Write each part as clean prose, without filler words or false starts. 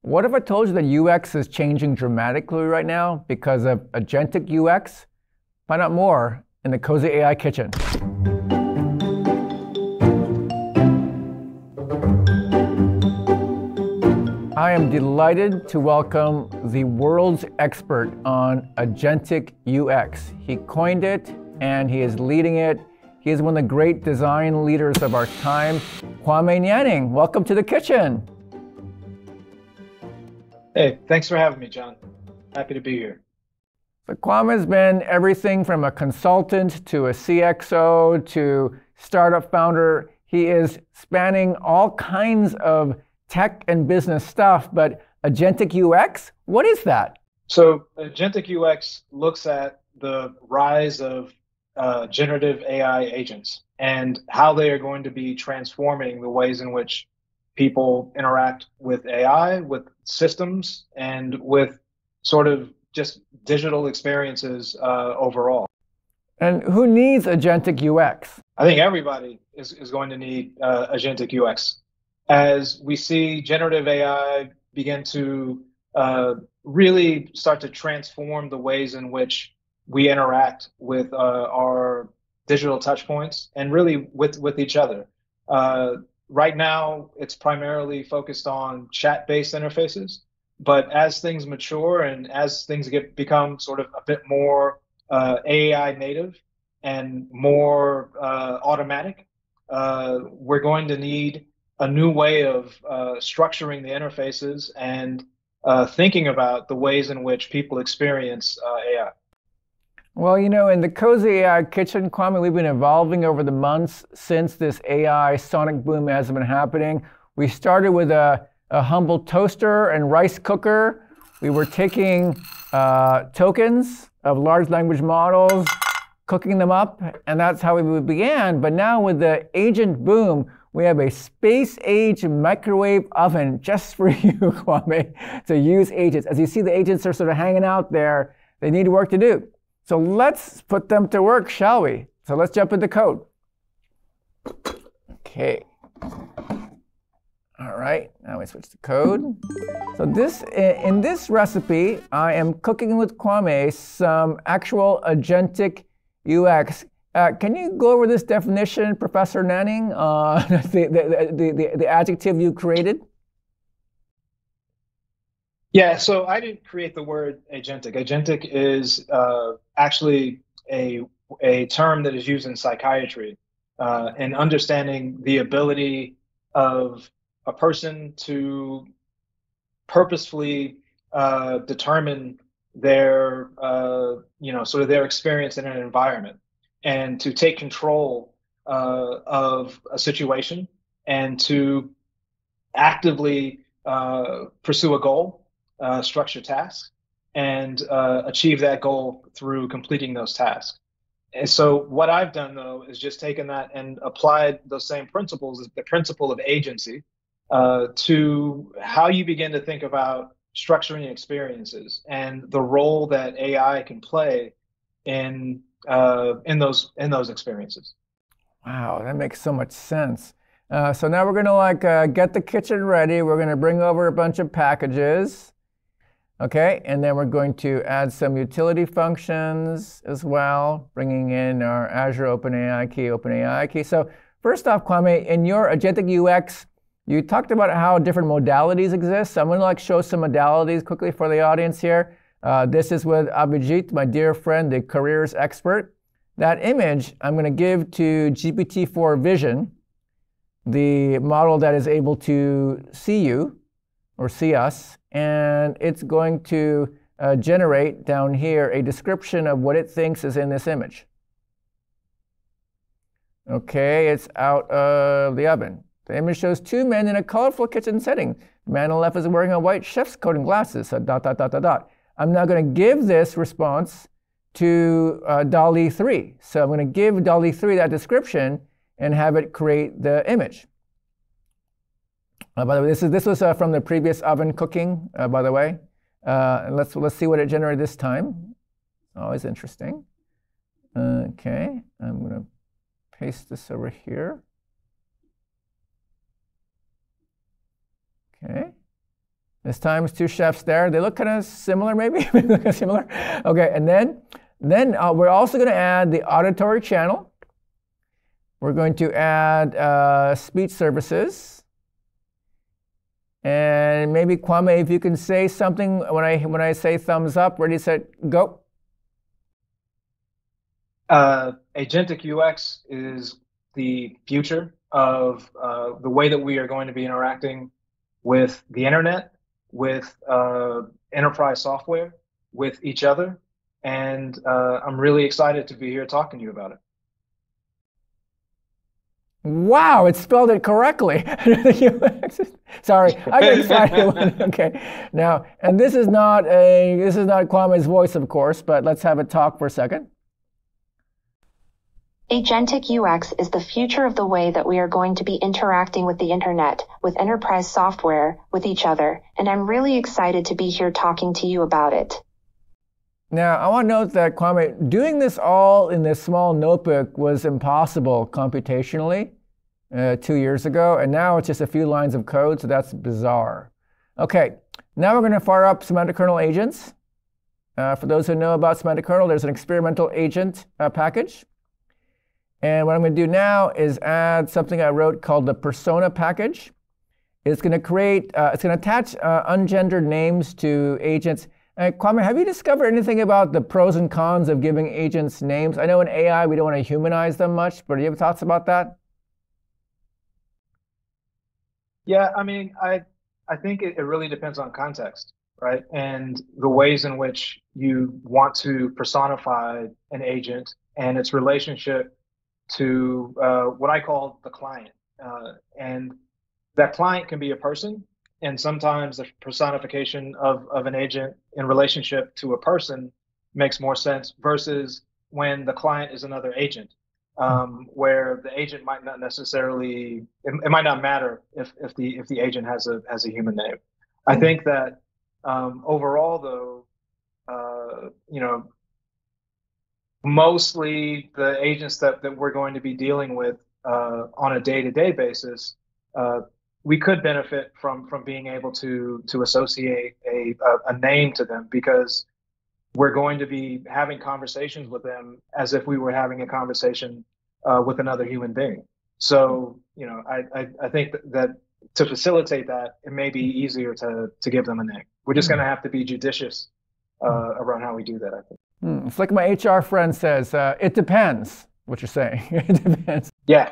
What if I told you that UX is changing dramatically right now because of Agentic UX? Find out more in the Cozy AI Kitchen. I am delighted to welcome the world's expert on Agentic UX. He coined it and he is leading it. He is one of the great design leaders of our time. Kwame Nyanning, welcome to the kitchen. Hey, thanks for having me, John. Happy to be here. So Kwame has been everything from a consultant to a CXO to startup founder. He is spanning all kinds of tech and business stuff, but Agentic UX, what is that? So Agentic UX looks at the rise of generative AI agents and how they are going to be transforming the ways in which people interact with AI, with systems, and with sort of just digital experiences overall. And who needs Agentic UX? I think everybody is going to need Agentic UX. As we see generative AI begin to really start to transform the ways in which we interact with our digital touchpoints and really with each other. Right now, it's primarily focused on chat-based interfaces, but as things mature and as things become sort of a bit more AI native and more automatic, we're going to need a new way of structuring the interfaces and thinking about the ways in which people experience AI. Well, you know, in the Cozy AI Kitchen, Kwame, we've been evolving over the months since this AI sonic boom has been happening. We started with a humble toaster and rice cooker. We were taking tokens of large language models, cooking them up, and that's how we began. But now with the agent boom, we have a space-age microwave oven just for you, Kwame, to use agents. As you see, the agents are sort of hanging out there. They need work to do. So let's put them to work, shall we? So let's jump into code. Okay. All right, now we switch to code. So in this recipe, I am cooking with Kwame some actual Agentic UX. Can you go over this definition, Professor Nyanning, the adjective you created? Yeah, so I didn't create the word agentic. Agentic is actually a term that is used in psychiatry and understanding the ability of a person to purposefully determine their, sort of their experience in an environment and to take control of a situation and to actively pursue a goal. Structure tasks and achieve that goal through completing those tasks. And so what I've done, though, is just taken that and applied those same principles, the principle of agency, to how you begin to think about structuring experiences and the role that AI can play in those experiences. Wow, that makes so much sense. So now we're going to get the kitchen ready. We're going to bring over a bunch of packages. Okay, and then we're going to add some utility functions as well, bringing in our Azure OpenAI key. So first off, Kwame, in your Agentic UX, you talked about how different modalities exist. So I'm going to show some modalities quickly for the audience here. This is with Abhijit, my dear friend, the careers expert. That image I'm going to give to GPT-4 Vision, the model that is able to see you or see us, and it's going to generate down here a description of what it thinks is in this image. Okay, it's out of the oven. The image shows two men in a colorful kitchen setting. The man on the left is wearing a white chef's coat and glasses, so ... I'm now going to give this response to DALL-E 3. So I'm going to give DALL-E 3 that description and have it create the image. By the way, this was from the previous oven cooking, by the way. Let's see what it generated this time. Always interesting. Okay, I'm going to paste this over here. Okay, This time it's two chefs there. They look kind of similar, maybe. Similar. Okay, and then we're also going to add the auditory channel. We're going to add speech services. And maybe Kwame, if you can say something when I say thumbs up, ready, set, go. Agentic UX is the future of the way that we are going to be interacting with the internet, with enterprise software, with each other. And I'm really excited to be here talking to you about it. Wow, it spelled it correctly. Sorry, I got excited. Okay, now, and this is not Kwame's voice, of course, but let's have it talk for a second. Agentic UX is the future of the way that we are going to be interacting with the internet, with enterprise software, with each other, and I'm really excited to be here talking to you about it. Now, I want to note that, Kwame, doing this all in this small notebook was impossible computationally 2 years ago, and now it's just a few lines of code, so that's bizarre. Okay, now we're going to fire up semantic kernel agents. For those who know about semantic kernel, there's an experimental agent package. And what I'm going to do now is add something I wrote called the persona package. It's going to create, it's going to attach ungendered names to agents. Kwame, have you discovered anything about the pros and cons of giving agents names? I know in AI we don't want to humanize them much, but do you have thoughts about that? Yeah, I mean, I think it really depends on context, right? And the ways in which you want to personify an agent and its relationship to what I call the client. And that client can be a person, and sometimes the personification of an agent in relationship to a person makes more sense versus when the client is another agent, where the agent might not necessarily, it might not matter if the agent has a human name. I think that overall, though, you know, mostly the agents that we're going to be dealing with on a day-to-day basis, we could benefit from being able to associate a name to them, because we're going to be having conversations with them as if we were having a conversation with another human being. So, you know, I think that to facilitate that, it may be easier to give them a name. We're just going to have to be judicious around how we do that, I think. It's like my HR friend says, it depends what you're saying. It depends. Yeah.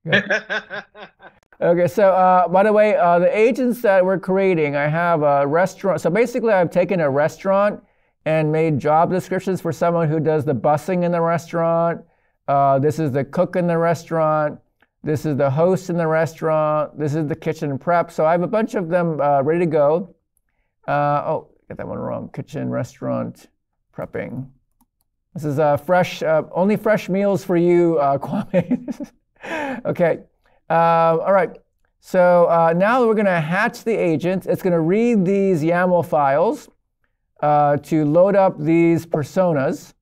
Okay, so by the way, the agents that we're creating, I have a restaurant. So basically, I've taken a restaurant and made job descriptions for someone who does the busing in the restaurant. This is the cook in the restaurant. This is the host in the restaurant. This is the kitchen prep. So I have a bunch of them ready to go. Oh, get that one wrong. Kitchen, restaurant, prepping. This is fresh, only fresh meals for you, Kwame. Okay. All right. So now we're going to hatch the agent. It's going to read these YAML files to load up these personas.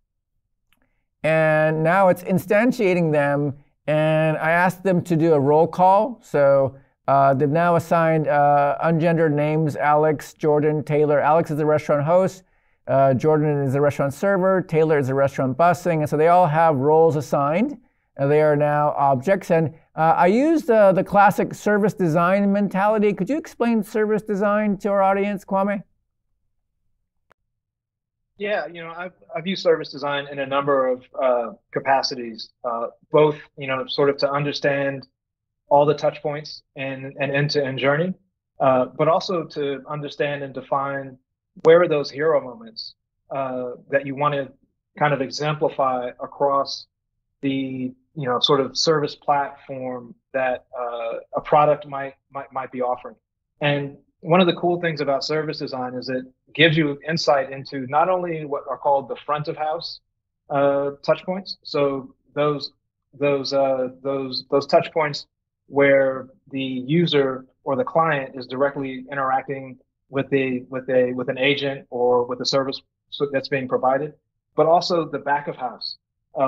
And now it's instantiating them. And I asked them to do a roll call. So they've now assigned ungendered names: Alex, Jordan, Taylor. Alex is the restaurant host. Jordan is the restaurant server. Taylor is the restaurant busing. And so they all have roles assigned. And they are now objects. And I used the classic service design mentality. Could you explain service design to our audience, Kwame? Yeah, you know, I've used service design in a number of capacities, both, you know, sort of to understand all the touch points in an end-to-end journey, but also to understand and define where are those hero moments that you want to kind of exemplify across the, you know, sort of service platform that a product might be offering. And one of the cool things about service design is it gives you insight into not only what are called the front of house touch points, so those touch points where the user or the client is directly interacting with an agent or with a service that's being provided, but also the back of house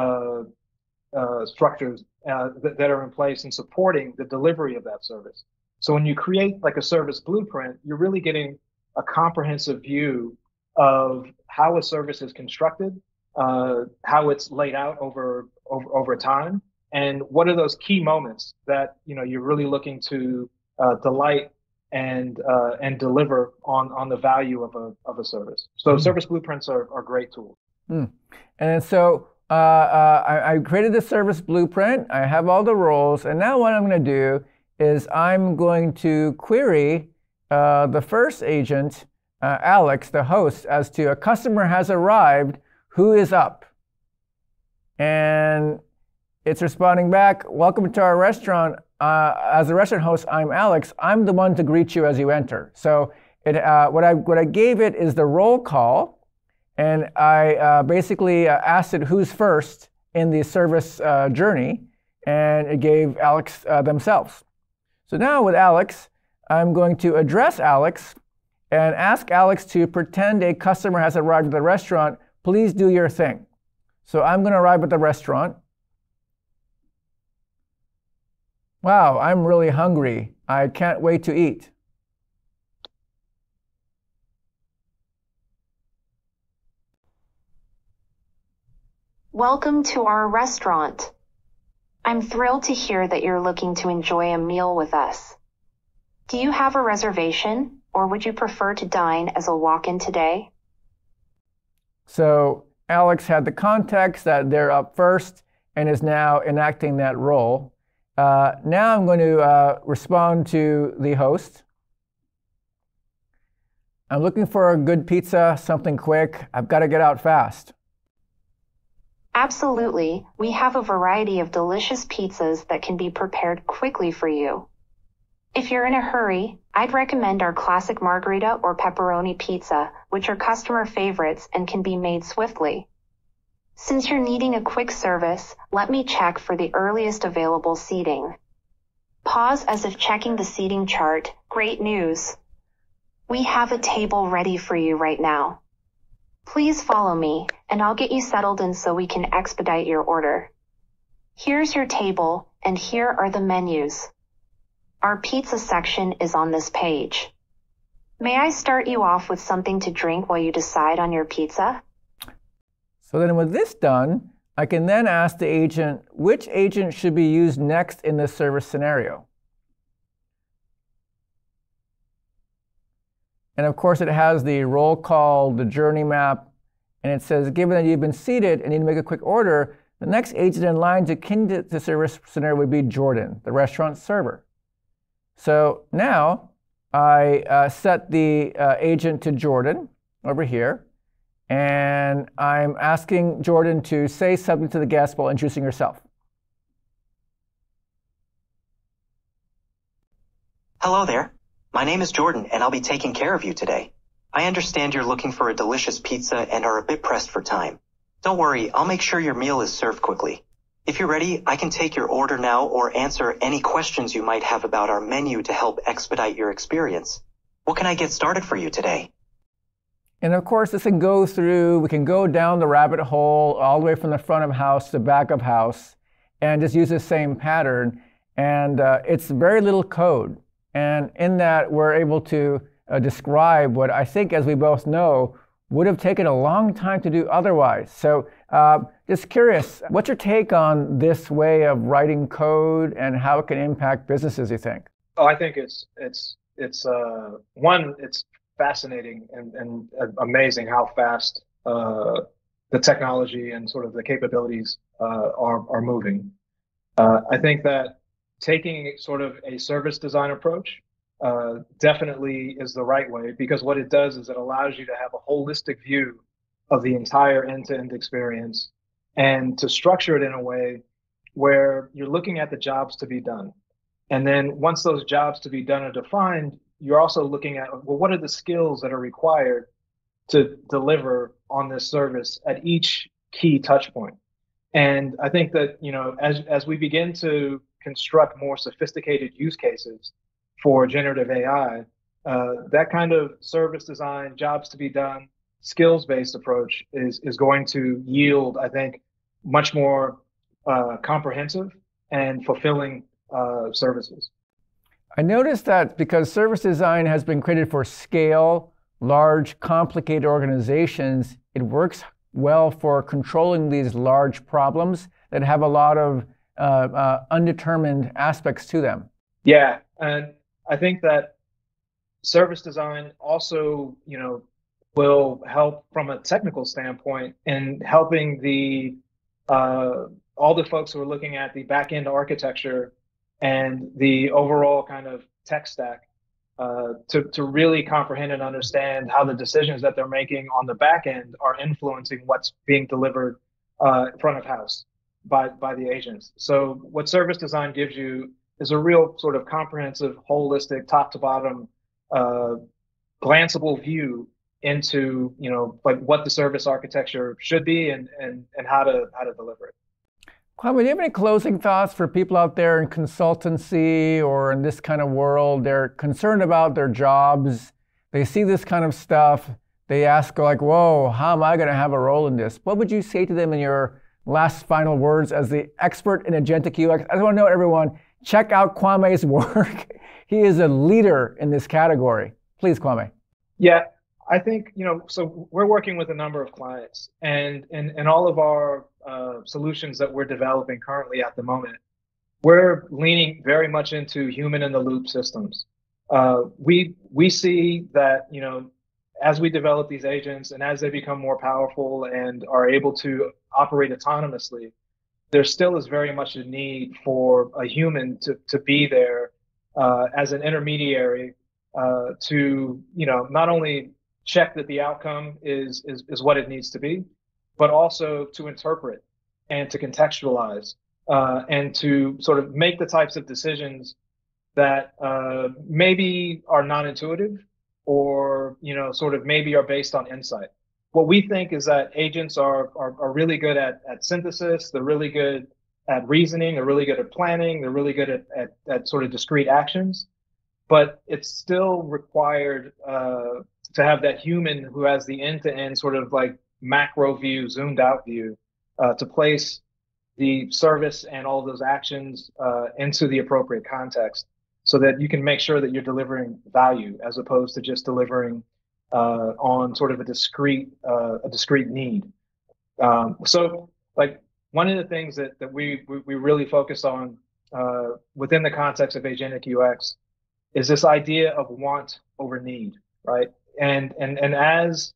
structures that are in place in supporting the delivery of that service. So when you create like a service blueprint, you're really getting a comprehensive view of how a service is constructed, how it's laid out over time, and what are those key moments that you're really looking to delight and deliver on the value of a service. So service blueprints are great tools. And so I created the service blueprint. I have all the roles, and now what I'm going to do is I'm going to query the first agent, Alex, the host, as to a customer has arrived, who is up? And it's responding back, welcome to our restaurant. As a restaurant host, I'm Alex. I'm the one to greet you as you enter. So what I gave it is the roll call, and I basically asked it who's first in the service journey, and it gave Alex themselves. So now with Alex, I'm going to address Alex and ask Alex to pretend a customer has arrived at the restaurant. Please do your thing. So I'm going to arrive at the restaurant. Wow, I'm really hungry. I can't wait to eat. Welcome to our restaurant. I'm thrilled to hear that you're looking to enjoy a meal with us. Do you have a reservation, or would you prefer to dine as a walk-in today? So Alex had the context that they're up first and is now enacting that role. Now I'm going to respond to the host. I'm looking for a good pizza, something quick. I've got to get out fast. Absolutely. We have a variety of delicious pizzas that can be prepared quickly for you. If you're in a hurry, I'd recommend our classic margarita or pepperoni pizza, which are customer favorites and can be made swiftly. Since you're needing a quick service, let me check for the earliest available seating. Pause as if checking the seating chart. Great news. We have a table ready for you right now. Please follow me, and I'll get you settled in so we can expedite your order. Here's your table, and here are the menus. Our pizza section is on this page. May I start you off with something to drink while you decide on your pizza? So then with this done, I can then ask the agent which agent should be used next in this service scenario. And of course, it has the roll call, the journey map, and it says, given that you've been seated and need to make a quick order, the next agent in line to kindle the service scenario would be Jordan, the restaurant server. So now I set the agent to Jordan over here, and I'm asking Jordan to say something to the guest while introducing herself. Hello there. My name is Jordan, and I'll be taking care of you today. I understand you're looking for a delicious pizza and are a bit pressed for time. Don't worry, I'll make sure your meal is served quickly. If you're ready, I can take your order now or answer any questions you might have about our menu to help expedite your experience. What can I get started for you today? And of course, this can go through, we can go down the rabbit hole all the way from the front of house to the back of house and just use the same pattern. And it's very little code. And in that, we're able to describe what I think, as we both know, would have taken a long time to do otherwise. So just curious, what's your take on this way of writing code and how it can impact businesses, you think? Oh, I think it's fascinating and amazing how fast the technology and sort of the capabilities are moving. I think that taking sort of a service design approach definitely is the right way, because what it does is it allows you to have a holistic view of the entire end-to-end experience and to structure it in a way where you're looking at the jobs to be done. And then once those jobs to be done are defined, you're also looking at, well, what are the skills that are required to deliver on this service at each key touch point? And I think that, as we begin to construct more sophisticated use cases for generative AI, that kind of service design, jobs to be done, skills-based approach is going to yield, I think, much more comprehensive and fulfilling services. I noticed that because service design has been created for scale, large, complicated organizations, it works well for controlling these large problems that have a lot of undetermined aspects to them. Yeah, and I think that service design also, will help from a technical standpoint in helping the all the folks who are looking at the back-end architecture and the overall kind of tech stack to really comprehend and understand how the decisions that they're making on the back end are influencing what's being delivered front of house by the agents. So what service design gives you is a real sort of comprehensive, holistic, top to bottom, glanceable view into like what the service architecture should be and how to deliver it. Kwame, do you have any closing thoughts for people out there in consultancy or in this kind of world? They're concerned about their jobs. They see this kind of stuff. They ask like, whoa, how am I going to have a role in this? What would you say to them in your last final words as the expert in Agentic UX? I just want to know, everyone, check out Kwame's work. He is a leader in this category. Please, Kwame. Yeah, I think, so we're working with a number of clients and all of our solutions that we're developing currently at the moment, we're leaning very much into human in the loop systems. We see that, as we develop these agents and as they become more powerful and are able to operate autonomously, there still is very much a need for a human to be there as an intermediary to, not only check that the outcome is what it needs to be, but also to interpret and to contextualize and to sort of make the types of decisions that maybe are non-intuitive or, sort of maybe are based on insight. What we think is that agents are really good at synthesis. They're really good at reasoning. They're really good at planning. They're really good at sort of discrete actions. But it's still required to have that human who has the end-to-end sort of like macro view, zoomed out view, to place the service and all of those actions into the appropriate context so that you can make sure that you're delivering value as opposed to just delivering on sort of a discrete need. So like one of the things that we really focus on within the context of Agentic UX is this idea of want over need, right? And as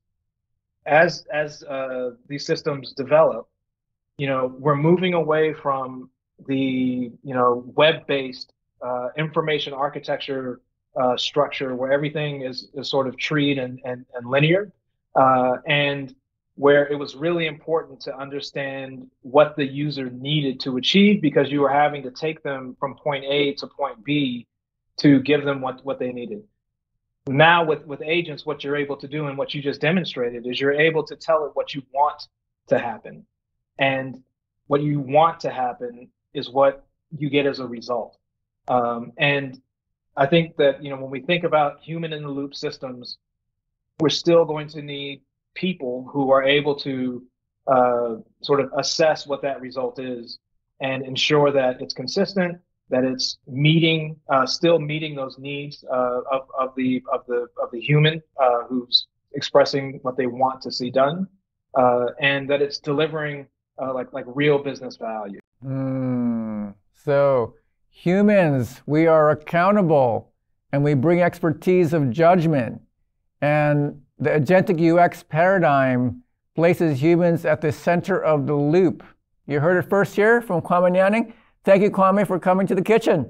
these systems develop, we're moving away from the web-based information architecture structure where everything is sort of treed and linear, and where it was really important to understand what the user needed to achieve because you were having to take them from point A to point B to give them what they needed. Now with agents, what you're able to do and what you just demonstrated is you're able to tell it what you want to happen. And what you want to happen is what you get as a result. And I think that, when we think about human in the loop systems, we're still going to need people who are able to sort of assess what that result is and ensure that it's consistent, that it's still meeting those needs of the human who's expressing what they want to see done, and that it's delivering like real business value. So humans, we are accountable and we bring expertise of judgment. And the Agentic UX paradigm places humans at the center of the loop. You heard it first here from Kwame Nyanning. Thank you, Kwame, for coming to the kitchen.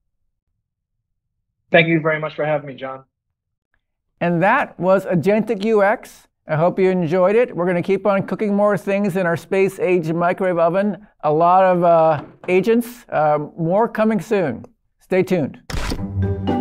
Thank you very much for having me, John. And that was Agentic UX. I hope you enjoyed it. We're going to keep on cooking more things in our space-age microwave oven. A lot of agents, more coming soon. Stay tuned.